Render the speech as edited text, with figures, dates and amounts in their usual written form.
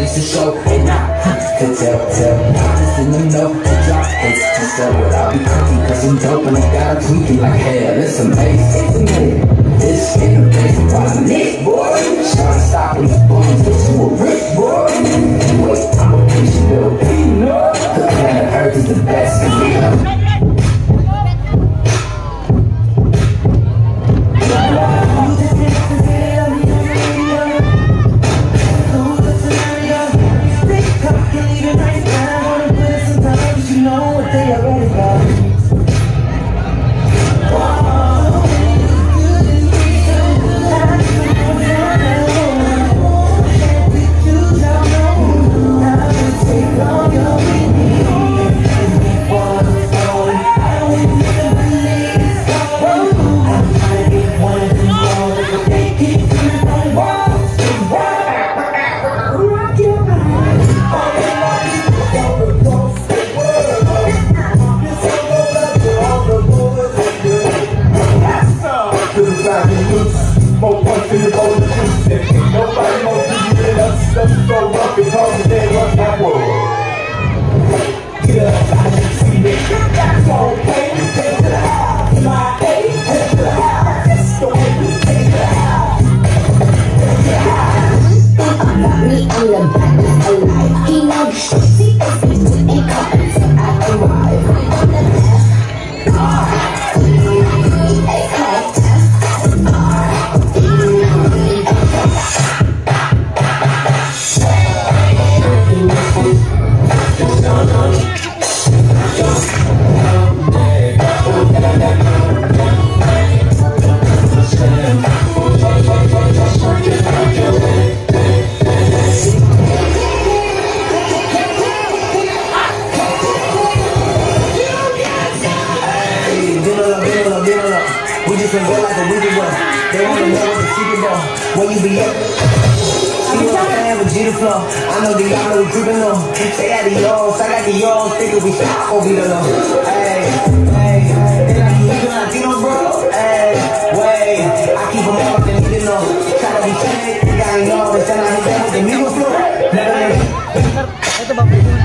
it's a show, and I to tell, just in the know, to drop hits, to sell what I'll be cooking, cause I'm dope and I gotta tweak it like hell, it's amazing, it's innovation, while I'm lit, boy, trying to stop these boys, get you a rich, boy, wait, I'm a piece of little peanut, the planet Earth is the best, Ito ba?